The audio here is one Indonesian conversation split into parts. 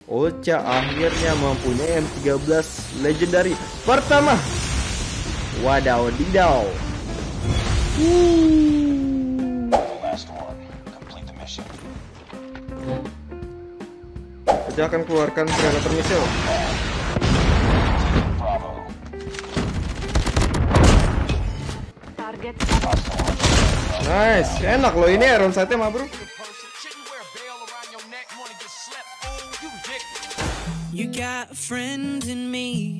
Ocha akhirnya mempunyai M13 legendary pertama. Wadaw didaw. Ocha akan keluarkan Predator missile. Nice, enak loh ini Iron Sight-nya mah bro. You got a friend in me.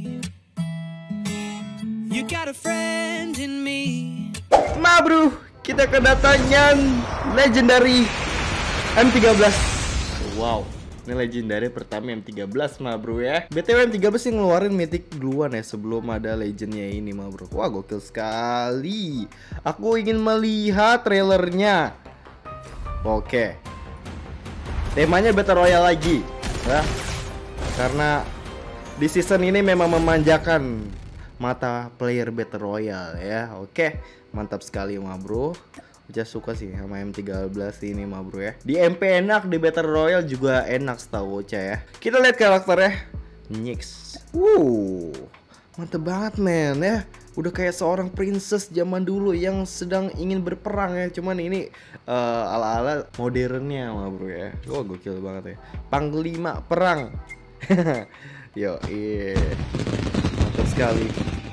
You got a friend in me. Ma bro, kita kedatangan legendary M13. Wow, ini legendary pertama M13 ma bro ya. BTW M13 yang ngeluarin mythic duluan ya sebelum ada legendnya ini ma bro. Wah gokil sekali. Aku ingin melihat trailernya. Oke. Temanya Battle Royale lagi ya. Karena di season ini memang memanjakan mata player Battle Royale ya. Oke, mantap sekali ma bro. Udah suka sih sama M13 ini ma bro ya. Di MP enak, di Battle Royale juga enak setahu Ocha ya. Kita lihat karakternya. Nyx. Mantep banget men ya. Udah kayak seorang princess zaman dulu yang sedang ingin berperang ya. Cuman ini ala-ala modernnya ma bro ya. Wah gokil banget ya. Panglima perang. Yo, iya. Mantap sekali.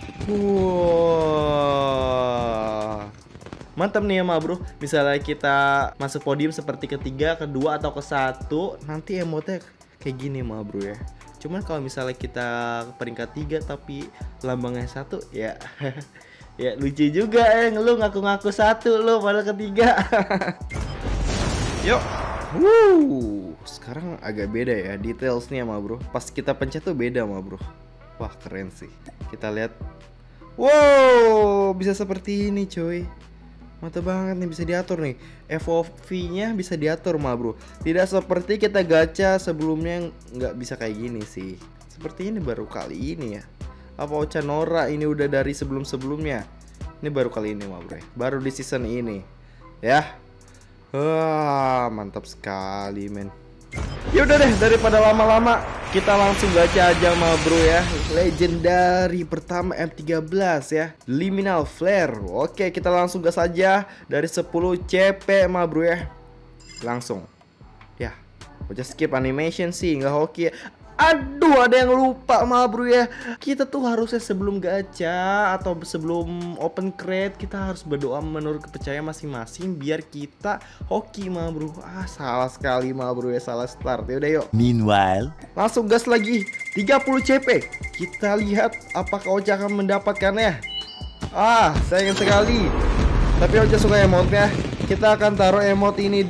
Wah. Mantap nih ya ma bro. Misalnya kita masuk podium seperti ketiga, kedua atau ke satu, nanti emotnya kayak gini ma bro ya. Cuman kalau misalnya kita peringkat 3 tapi lambangnya 1 ya ya lucu juga lu ngaku-ngaku 1 lu padahal ketiga. Yuk. Sekarang agak beda ya detailsnya ma bro. Pas kita pencet tuh beda ma bro. Wah keren sih. Kita lihat. Wow, bisa seperti ini coy. Mantap banget nih, bisa diatur nih. FOV-nya bisa diatur ma bro. Tidak seperti kita gacha sebelumnya nggak bisa kayak gini sih. Seperti ini baru kali ini ya. Apa Ocha Nora ini udah dari sebelum-sebelumnya? Ini baru kali ini ma bro. Baru di season ini. Ya. Wah, mantap sekali men. Yaudah deh, daripada lama-lama kita langsung gacha aja ma bro ya. Legendary pertama M13 ya, Liminal Flare. Oke, kita langsung gas aja. Dari 10 CP ma bro ya. Langsung. Ya, udah skip animation sih, nggak hoki ya. Aduh, ada yang lupa ma bro ya. Kita tuh harusnya sebelum gacha atau sebelum open crate kita harus berdoa menurut kepercayaan masing-masing biar kita hoki ma bro. Salah sekali ma bro ya, salah start. Ya udah yuk. Meanwhile, Langsung gas lagi 30 CP. Kita lihat apakah Ocha akan mendapatkannya. Sayang sekali. Tapi Ocha suka emotnya. Kita akan taruh emot ini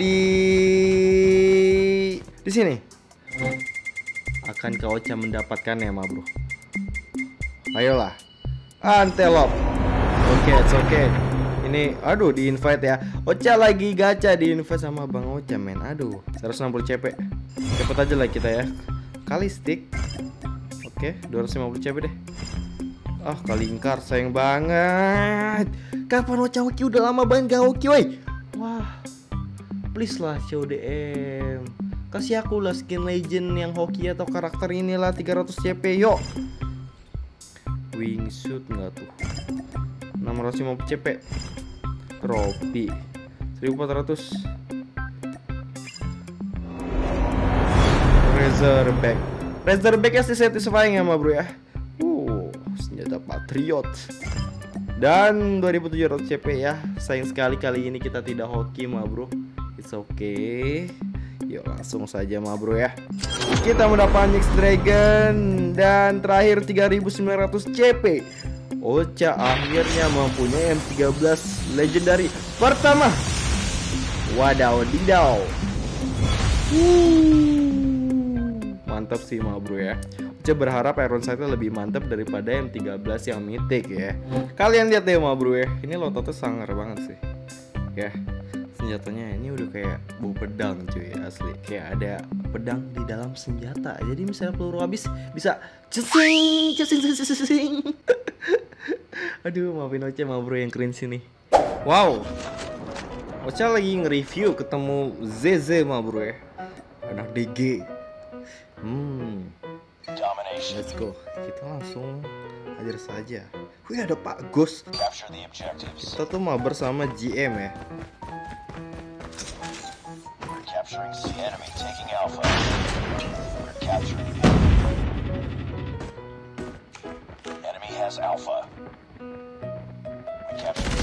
di sini. Akankah Ocha mendapatkannya ma bro? Ayolah. Antelope. Oke, it's okay. Ini aduh di invite ya. Ocha lagi gacha di invite sama Bang Ocha men. Aduh, 160 CP. Cepet aja lah kita ya. Kali stick. Oke, 250 CP deh. Kalingkar sayang banget. Kapan Ocha hoki? Udah lama banget gak hoki woi. Wah. Please lah CODM. Kasih aku lah skin legend yang hoki atau karakter inilah 300 CP yuk. Wingsuit nggak tuh? 650 CP. Tropi 1400. Razorback. Razorbacknya sih satisfying ya ma bro ya. Senjata Patriot. Dan 2700 CP ya. Sayang sekali kali ini kita tidak hoki ma bro. It's okay. Yuk langsung saja ma bro ya. Kita mendapat Nyx Dragon. Dan terakhir 3900 CP. Ocha akhirnya mempunyai M13 legendary pertama. Wadaw didaw. Mantap sih ma bro ya. Ocha berharap Iron Sight-nya lebih mantap daripada M13 yang mythic ya. Kalian lihat deh ma bro ya. Ini lototnya sangar banget sih. Ya, senjatanya ini udah kayak bau pedang cuy, asli. Kayak ada pedang di dalam senjata. Jadi misalnya peluru habis bisa cesing, cesing, cesing, cesing. Aduh, maafin Ocha ma bro yang keren sini. Wow. Ocha lagi nge-review ketemu ZZ ma bro ya. Anak DG. Let's go. Kita langsung hajar saja. Wih, ada Pak Ghost. Kita tuh mabar sama GM ya. Alpha. We captured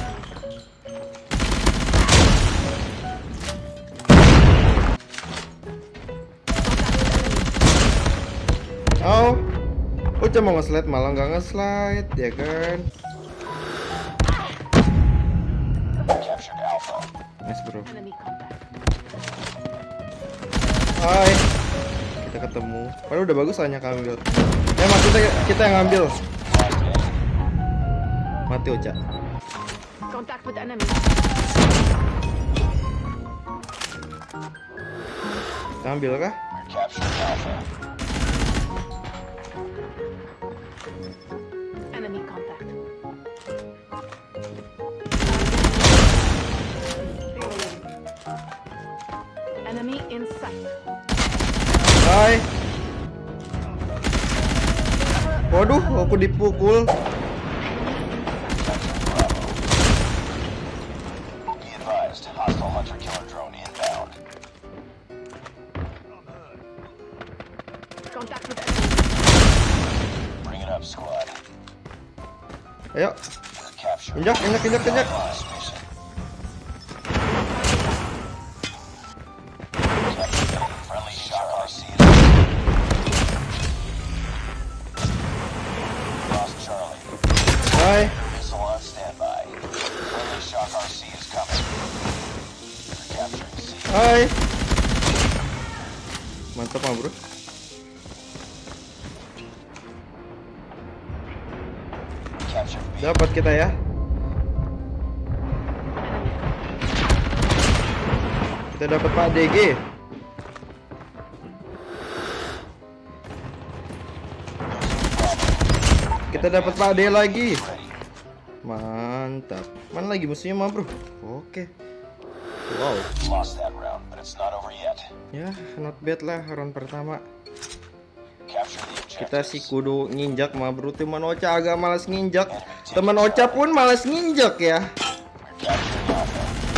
Oh, Uca mau nge-slide malah nggak nge-slide ya kan? captured Alpha. Nice bro. Hai, kita ketemu. Padahal udah bagus hanya ngambil. Mas kita yang ngambil. Mati Uca. Contact with enemy. Kita ambil kah? We're capturing Alpha. Enemy contact. Enemy in sight. Hai. Waduh, aku dipukul. Be advised, hostile hunter-killer drone inbound. Contact with enemy. Bring it up, squad. Ayo, We're capturing injak. Alpha's mission. Friendly shock RC. Lost Charlie. Hai. Missile on standby. Friendly shock RC is coming. We're capturing C. Hai. Mantap mah bro. Captured B. Dapat kita ya. Kita dapat Pak DG. Kita dapat Pak D lagi. Mantap. Mana lagi musuhnya mah bro? Oke. Wow. Lost that round, but it's not over yet. Ya, not bad lah round pertama. Capture the Kita objectives. sih kudu nginjak mah bro. Teman Ocha agak malas nginjak. Teman Ocha pun malas nginjak ya. We're capturing Alpha.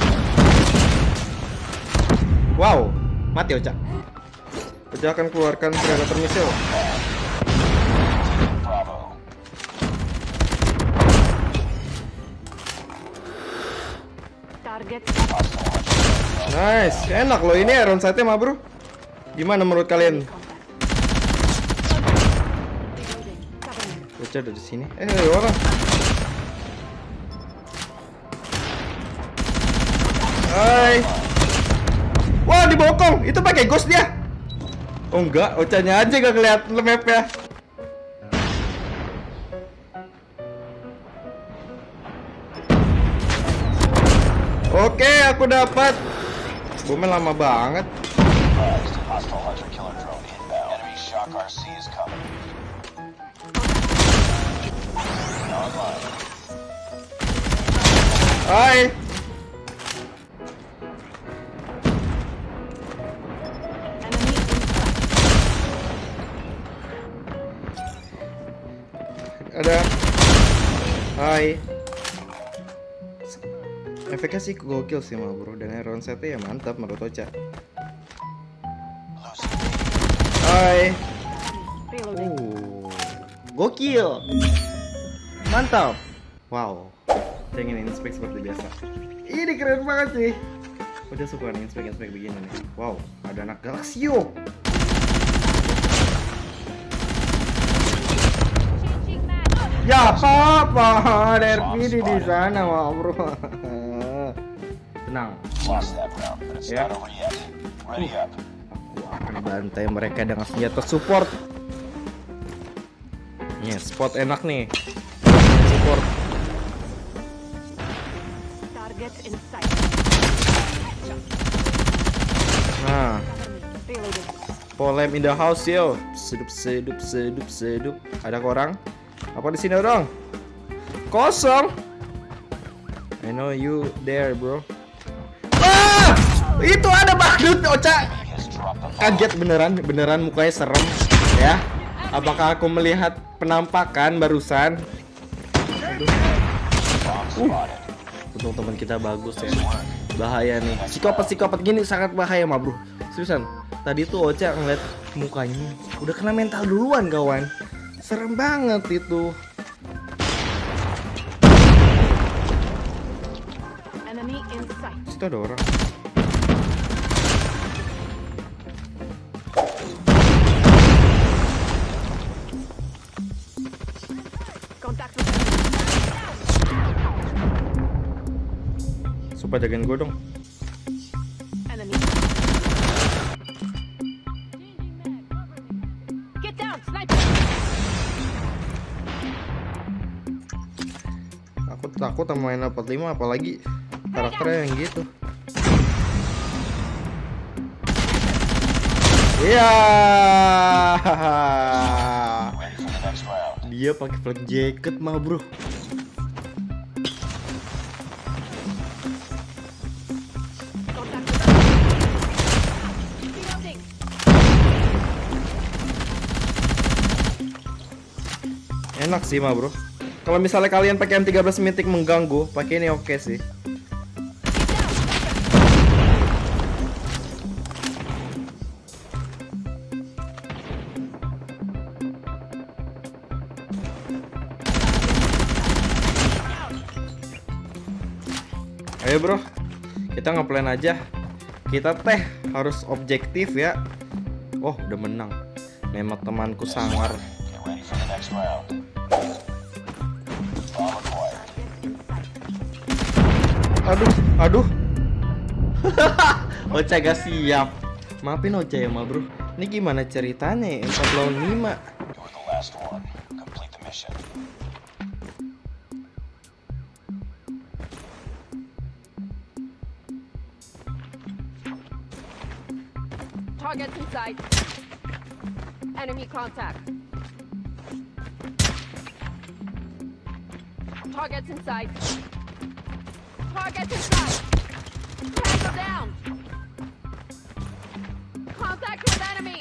Wow, mati Ocha. Ocha akan keluarkan predator missile. Bravo. Target. Hostile hunter-killer drone. Nice, enak loh ini round side mah bro. Gimana menurut kalian? Cover me. Ocha dari sini. Ada orang. Hai. Wah, dibokong. Itu pakai ghost dia. Oh enggak, Ochanya aja gak kelihatan mapnya. Oke, aku dapat. Bomnya lama banget. Advised, hostile hunter-killer drone inbound. Enemy shock RC is coming. Online. Hai. Enemy in sight. Ada. Hai. Efeknya sih gokil sih mah bro. Dan round setnya ya mantap menurut Ocha. Losing B. Hai. Reloading. Gokil. Mantap. Wow. Pengen inspek seperti biasa. Ini keren banget sih. Udah suka nih inspek begini nih. Wow, ada anak Galaxio. Ya apa? Ada RPD di sana, wah bro. Tenang. Lost that round, but it's Yeah. not over yet. Ready up. Aku akan bantai mereka dengan senjata support. Nih, spot enak nih. Support. Target in sight. Nah, Reloading. Polem in the house yo. Sedup. Ada orang? Apa di sini orang? Kosong. I know you there, bro. Ah! Itu ada badut, Ocha. He has dropped the kaget beneran mukanya serem ya. Apakah aku melihat penampakan barusan? Aduh. Untung teman kita bagus ya. Bahaya nih. Psikopat gini sangat bahaya mah, bro. Seriusan. Tadi tuh Ocha ngeliat mukanya udah kena mental duluan, kawan. Serem banget itu. Enemy in sight. Situ ada orang. Contact with Supaya jagain gue dong. enemy. Get down, sniper. Aku takut sama main 45 apalagi karakternya yang gitu. Iya. Ready for the next round. Dia pakai flak jacket mah, bro. Contact with enemy. Reloading. Enak sih mah, bro. Kalau misalnya kalian pakai M13 Mythic mengganggu, pakai ini oke sih. Ayo bro, kita ngeplan aja. Kita teh harus objektif ya. Oh, udah menang. Memang temanku sangar. Get ready for the next round. Bomb acquired. Aduh. Ocha gak siap. Maafin Ocha ya mah bro. Ini gimana ceritanya ya? 4 lawan 5. You're the last one. Complete the mission. Targets in sight. Enemy contact. Targets in sight. Targets in sight. Tango down. Contact with enemy.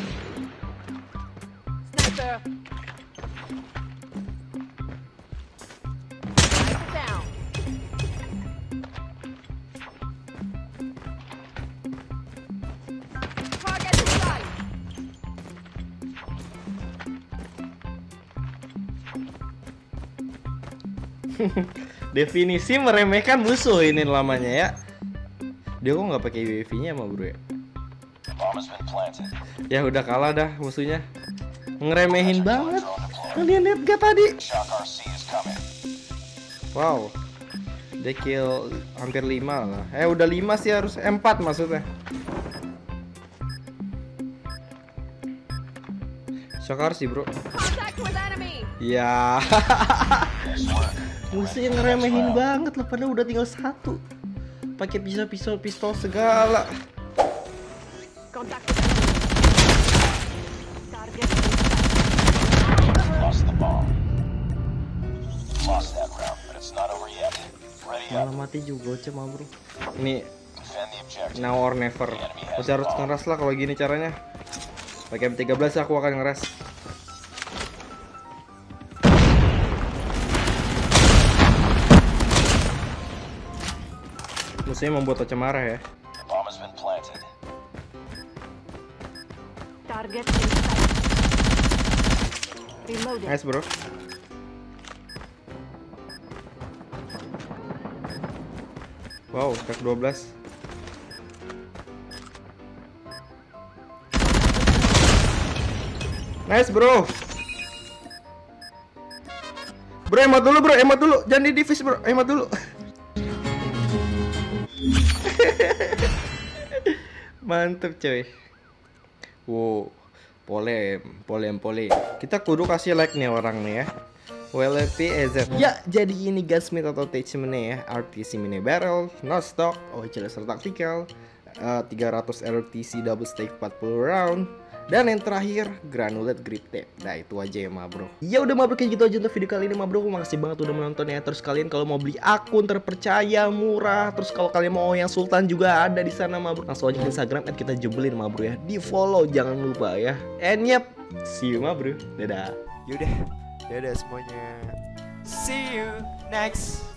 Sniper. Sniper down. Targets in sight. Definisi meremehkan musuh ini namanya ya. Dia kok nggak pakai UAV-nya mah bro ya? The bomb has been planted. Ya udah kalah dah musuhnya. Ngeremehin banget. Kalian lihat gak tadi? Shock RC is coming. Wow. Dia kill hampir 5 lah. Udah 5 sih harus 4 maksudnya. Syakar sih bro. Contact with enemy. Ya. Nice work. Musuhnya ngeremehin banget lah. Padahal udah tinggal 1. Pakai pistol segala. Contact with enemy. Target in sight. Lost the bomb. Lost that round, but it's not over yet. Ready Malah up. mati juga cuma bro. Ini Defend the objective. now or never. Udah harus ngeras lah kalau gini caranya. Pakai M13 aku akan ngeras. Musuhnya membuat Ocha marah ya. The bomb has been planted. Target in sight. Reloading. Nice bro. Wow, tag 12. Nice bro. Bro, hemat dulu bro, hemat dulu. Jangan di divis bro, hemat dulu. Mantep coy. Wow, polem. Kita kudu kasih like nih orang nih ya. WLP EZ. Ya, jadi ini gunsmith atau attachment-nya ya. RTC mini barrel, no stock, OHLSR tactical, 300 RTC double stake 40 round, Dan yang terakhir, granulate grip tape. Nah itu aja ya ma bro. Ya udah ma bro, kayak gitu aja untuk video kali ini ma bro. Makasih banget udah menonton ya. Terus kalian kalau mau beli akun terpercaya, murah, terus kalau kalian mau yang Sultan juga ada di sana ma bro. Langsung aja ke Instagram kita jebelin ma bro ya. Di follow jangan lupa ya. And yep, see you ma bro. Dadah. Yaudah semuanya. See you next